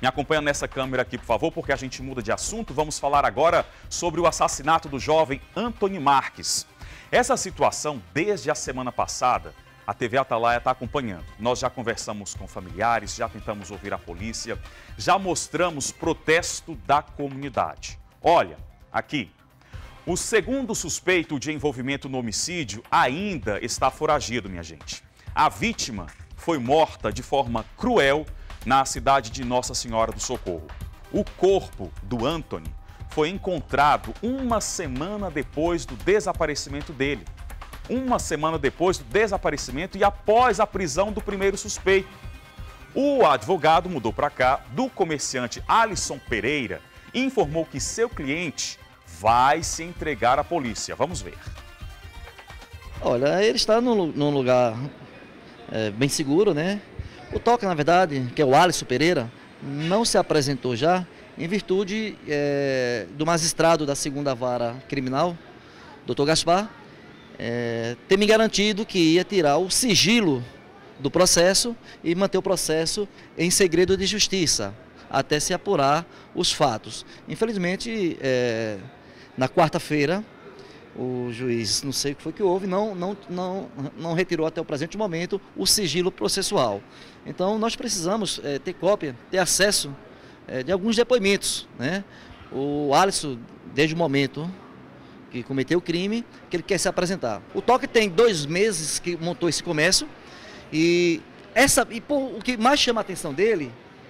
Me acompanha nessa câmera aqui, por favor, porque a gente muda de assunto. Vamos falar agora sobre o assassinato do jovem Antony Marques. Essa situação, desde a semana passada, a TV Atalaia está acompanhando. Nós já conversamos com familiares, já tentamos ouvir a polícia, já mostramos protesto da comunidade. Olha, aqui, o segundo suspeito de envolvimento no homicídio ainda está foragido, minha gente. A vítima foi morta de forma cruel na cidade de Nossa Senhora do Socorro. O corpo do Antony foi encontrado uma semana depois do desaparecimento dele. Uma semana depois do desaparecimento e após a prisão do primeiro suspeito. O advogado mudou para cá do comerciante Alisson Pereira e informou que seu cliente vai se entregar à polícia. Vamos ver. Olha, ele está num lugar bem seguro, né? O Toca, na verdade, que é o Alisson Pereira, não se apresentou já em virtude do magistrado da 2ª Vara Criminal, Dr. Gaspar, ter me garantido que ia tirar o sigilo do processo e manter o processo em segredo de justiça, até se apurar os fatos. Infelizmente, na quarta-feira, o juiz, não sei o que foi que houve, não retirou até o presente momento o sigilo processual. Então, nós precisamos ter cópia, ter acesso de alguns depoimentos, né? O Alisson, desde o momento que cometeu o crime, que ele quer se apresentar. O Toque tem 2 meses que montou esse comércio e o que mais chama a atenção dele,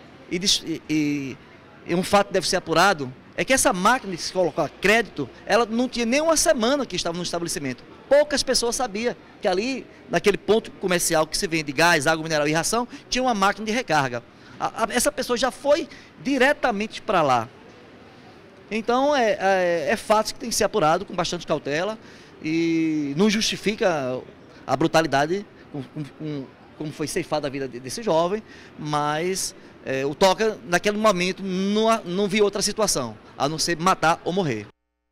e um fato deve ser apurado, é que essa máquina de se colocar crédito, ela não tinha nem uma semana que estava no estabelecimento. Poucas pessoas sabiam que ali, naquele ponto comercial que se vende gás, água mineral e ração, tinha uma máquina de recarga. Essa pessoa já foi diretamente para lá. Então, é fato que tem que ser apurado com bastante cautela e não justifica a brutalidade como foi ceifada a vida desse jovem, mas o Toca, naquele momento, não viu outra situação, a não ser matar ou morrer.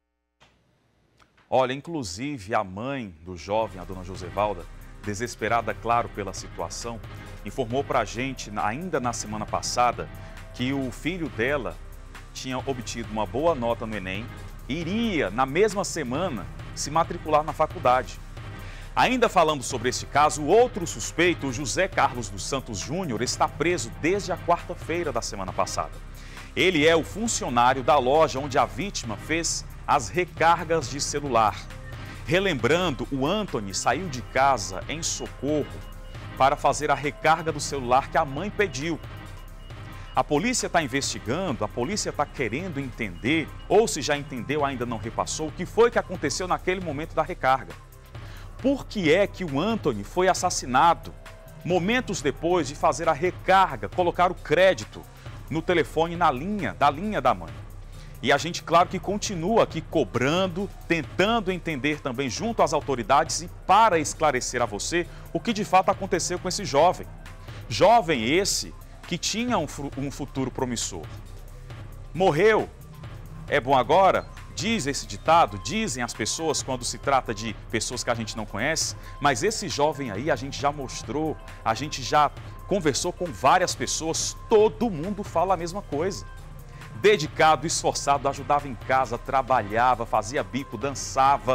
Olha, inclusive a mãe do jovem, a dona Josevalda, desesperada, claro, pela situação, informou para a gente, ainda na semana passada, que o filho dela tinha obtido uma boa nota no Enem e iria, na mesma semana, se matricular na faculdade. Ainda falando sobre este caso, o outro suspeito, o José Carlos dos Santos Júnior, está preso desde a quarta-feira da semana passada. Ele é o funcionário da loja onde a vítima fez as recargas de celular. Relembrando, o Antony saiu de casa em Socorro para fazer a recarga do celular que a mãe pediu. A polícia está investigando, a polícia está querendo entender, ou se já entendeu, ainda não repassou, o que foi que aconteceu naquele momento da recarga. Por que é que o Antony foi assassinado momentos depois de fazer a recarga, colocar o crédito no telefone da linha da mãe? E a gente, claro, que continua aqui cobrando, tentando entender também junto às autoridades e para esclarecer a você o que de fato aconteceu com esse jovem. Jovem esse que tinha um futuro promissor. Morreu. É bom agora? Diz esse ditado, dizem as pessoas quando se trata de pessoas que a gente não conhece, mas esse jovem aí a gente já mostrou, a gente já conversou com várias pessoas, todo mundo fala a mesma coisa. Dedicado, esforçado, ajudava em casa, trabalhava, fazia bico, dançava,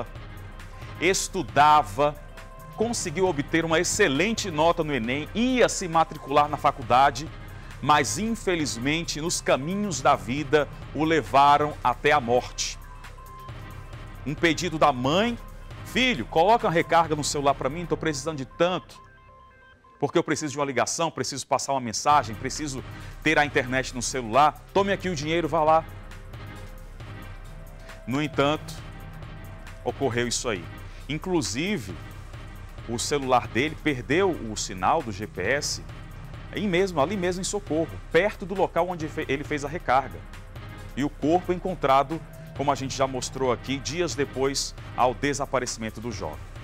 estudava, conseguiu obter uma excelente nota no Enem, ia se matricular na faculdade, mas infelizmente nos caminhos da vida o levaram até a morte. Um pedido da mãe: filho, coloca uma recarga no celular para mim, estou precisando de tanto, porque eu preciso de uma ligação, preciso passar uma mensagem, preciso ter a internet no celular, tome aqui o dinheiro, vá lá. No entanto, ocorreu isso aí. Inclusive, o celular dele perdeu o sinal do GPS ali mesmo em Socorro, perto do local onde ele fez a recarga. E o corpo encontrado, como a gente já mostrou aqui, dias depois ao desaparecimento do jovem.